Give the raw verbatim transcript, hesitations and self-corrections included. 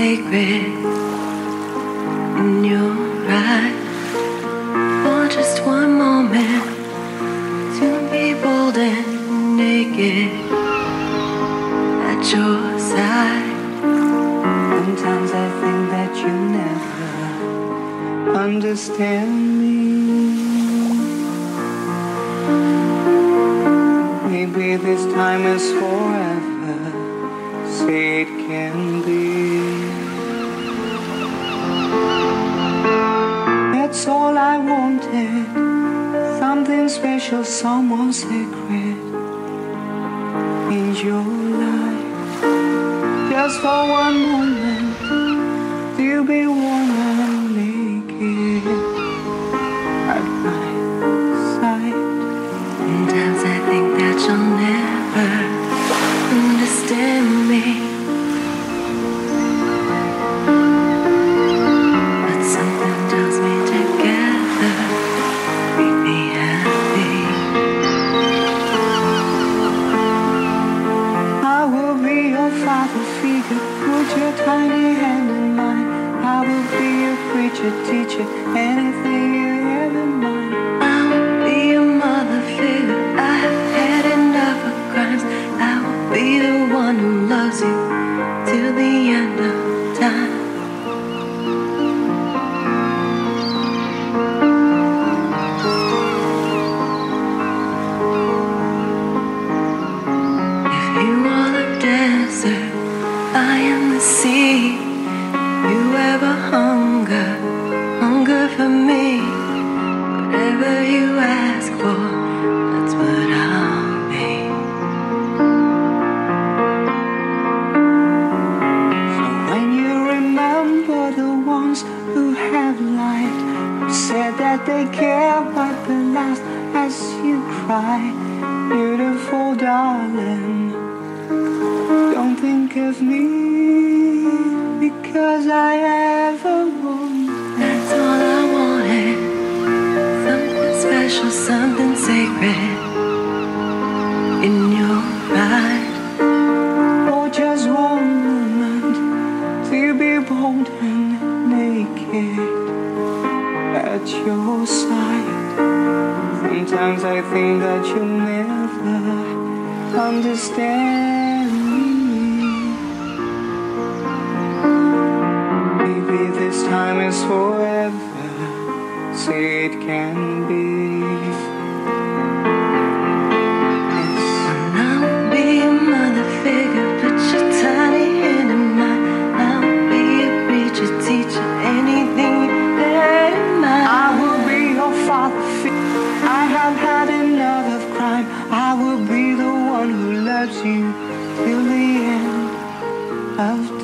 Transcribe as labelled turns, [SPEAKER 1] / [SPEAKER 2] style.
[SPEAKER 1] sacred in your eyes. For just one moment, to be bold and naked at your side.
[SPEAKER 2] Sometimes I think that you never understand me. Maybe this time is forever, say it can be. That's all I wanted, something special, someone sacred in your life. Just for one moment, to be warm and naked at my side.
[SPEAKER 1] Sometimes I think that you'll never understand me, but something tells me together we'd be happy.
[SPEAKER 2] I will be your father figure, put your tiny hand in mine. I will be your preacher, teacher, anything you ever mind.
[SPEAKER 1] I will be your mother figure, I have had enough of crimes. I will be the one who loves you till the end of time. If you are the desert, I am the sea. You ever hunger, hunger for me. Whatever you ask for, that's what I'll be.
[SPEAKER 2] So when you remember the ones who have lied, who said that they care but the last as you cry, beautiful darling, don't think of me, because I ever won't.
[SPEAKER 1] That's all I wanted, something special, something sacred in your eyes.
[SPEAKER 2] For just one moment, to be bold and naked at your side. Sometimes I think that you'll never understand me. Maybe this time is forever, say it can be.
[SPEAKER 1] And I will be your mother figure, put your tiny hand in mine. I will be a preacher, teacher, anything you had in mind.
[SPEAKER 2] I will be your father figure, I have had enough of crime. I will be the one who loves you till the end of